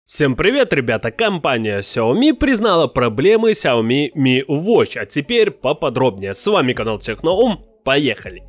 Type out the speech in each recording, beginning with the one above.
Всем привет, ребята! Компания Xiaomi признала проблемы Xiaomi Mi Watch. А теперь поподробнее. С вами канал Техноум. Поехали!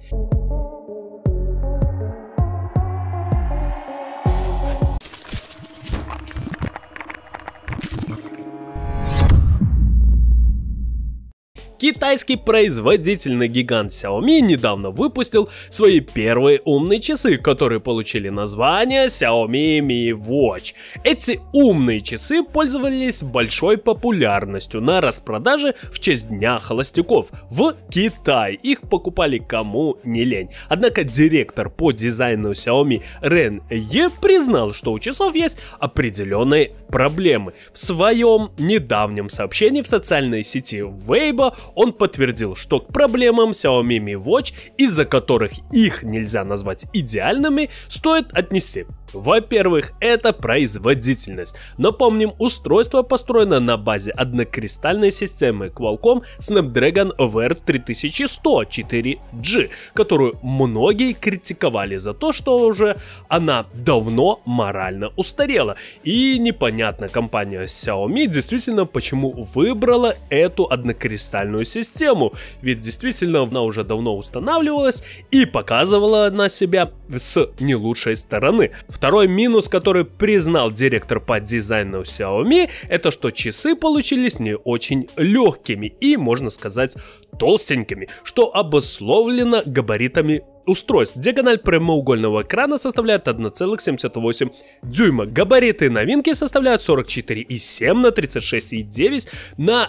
Китайский производительный гигант Xiaomi недавно выпустил свои первые умные часы, которые получили название Xiaomi Mi Watch. Эти умные часы пользовались большой популярностью на распродаже в честь Дня холостяков в Китае. Их покупали кому не лень. Однако директор по дизайну Xiaomi Рен Е признал, что у часов есть определенные проблемы. В своем недавнем сообщении в социальной сети Weibo он подтвердил, что к проблемам Xiaomi Mi Watch, из-за которых их нельзя назвать идеальными, стоит отнести. Во-первых, это производительность. Напомним, устройство построено на базе однокристальной системы Qualcomm Snapdragon VR 3100 4G, которую многие критиковали за то, что уже она давно морально устарела. И непонятно компания Xiaomi действительно почему выбрала эту однокристальную систему, ведь действительно она уже давно устанавливалась и показывала на себя с не лучшей стороны. Второй минус, который признал директор по дизайну Xiaomi, это что часы получились не очень легкими и, можно сказать, толстенькими, что обусловлено габаритами устройств. Диагональ прямоугольного экрана составляет 1,78 дюйма. Габариты новинки составляют 44,7 на 36,9 на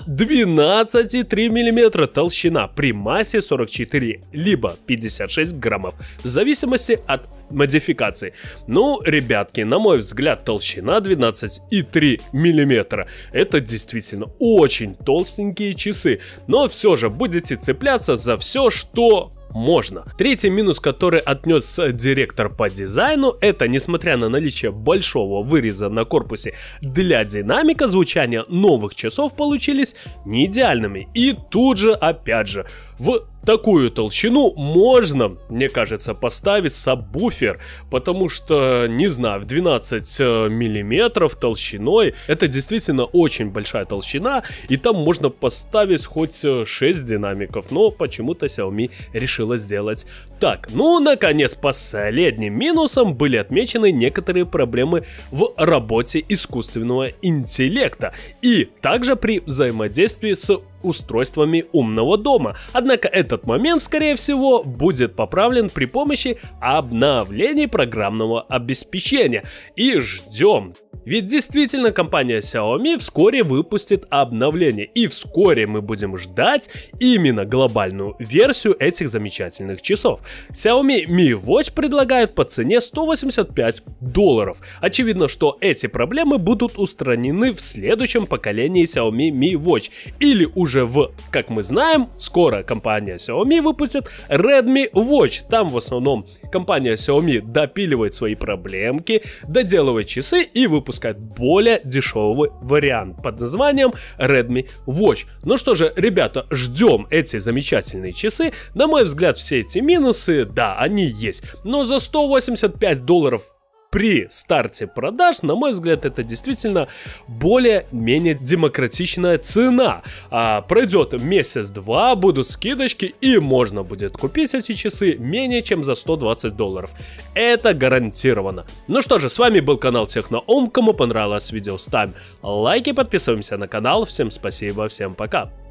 12,3 мм толщина при массе 44 либо 56 граммов в зависимости от модификации. Ну, ребятки, на мой взгляд, толщина 12,3 мм. Это действительно очень толстенькие часы, но все же будете цепляться за все, что можно. Третий минус, который отнес директор по дизайну, это несмотря на наличие большого выреза на корпусе для динамика звучания, новых часов получились не идеальными. И тут же, опять же, в такую толщину можно, мне кажется, поставить сабвуфер, потому что, не знаю, в 12 миллиметров толщиной, это действительно очень большая толщина, и там можно поставить хоть 6 динамиков, но почему-то Xiaomi решила сделать так. Ну, наконец, последним минусом были отмечены некоторые проблемы в работе искусственного интеллекта, и также при взаимодействии с устройствами умного дома. Однако этот момент, скорее всего, будет поправлен при помощи обновлений программного обеспечения. И ждем. Ведь действительно компания Xiaomi вскоре выпустит обновление. И вскоре мы будем ждать именно глобальную версию этих замечательных часов. Xiaomi Mi Watch предлагают по цене $185. Очевидно, что эти проблемы будут устранены в следующем поколении Xiaomi Mi Watch. Или уже как мы знаем, скоро компания Xiaomi выпустит Redmi Watch. Там в основном компания Xiaomi допиливает свои проблемки, доделывает часы и выпускает более дешевый вариант под названием Redmi Watch. Ну что же, ребята, ждем эти замечательные часы. На мой взгляд, все эти минусы, да, они есть. Но за $185 при старте продаж, на мой взгляд, это действительно более-менее демократичная цена. Пройдет месяц-два, будут скидочки, и можно будет купить эти часы менее чем за $120. Это гарантированно. Ну что же, с вами был канал Техноум. Кому понравилось видео, ставим лайки, подписываемся на канал. Всем спасибо, всем пока.